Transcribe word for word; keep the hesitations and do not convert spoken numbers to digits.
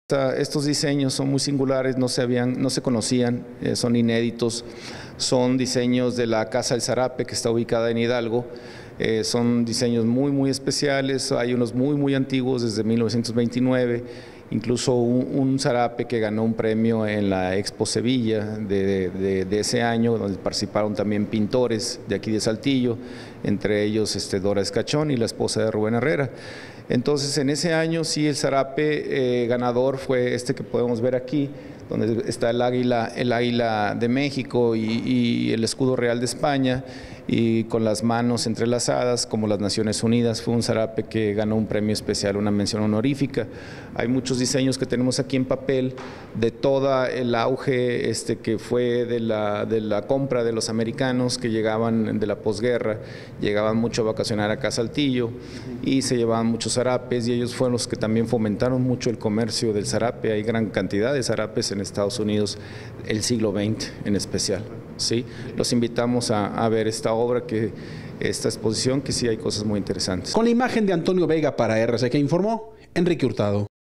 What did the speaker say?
Estos diseños son muy singulares, no se, habían, no se conocían, eh, son inéditos, son diseños de la Casa del Zarape, que está ubicada en Hidalgo. Eh, son diseños muy muy especiales, hay unos muy muy antiguos desde mil novecientos veintinueve, incluso un, un zarape que ganó un premio en la Expo Sevilla de, de, de ese año, donde participaron también pintores de aquí de Saltillo, entre ellos este, Dora Escachón y la esposa de Rubén Herrera. Entonces en ese año sí el zarape eh, ganador fue este que podemos ver aquí, donde está el águila, el águila de México y, y el escudo real de España, y con las manos entrelazadas como las Naciones Unidas. Fue un zarape que ganó un premio especial, una mención honorífica. Hay muchos diseños que tenemos aquí en papel de todo el auge este, que fue de la, de la compra de los americanos que llegaban de la posguerra, llegaban mucho a vacacionar acá a Saltillo y se llevaban muchos zarapes, y ellos fueron los que también fomentaron mucho el comercio del zarape. Hay gran cantidad de zarapes en Estados Unidos, el siglo veinte en especial. ¿Sí? Los invitamos a, a ver esta obra, que esta exposición, que sí hay cosas muy interesantes. Con la imagen de Antonio Vega para R C G informó Enrique Hurtado.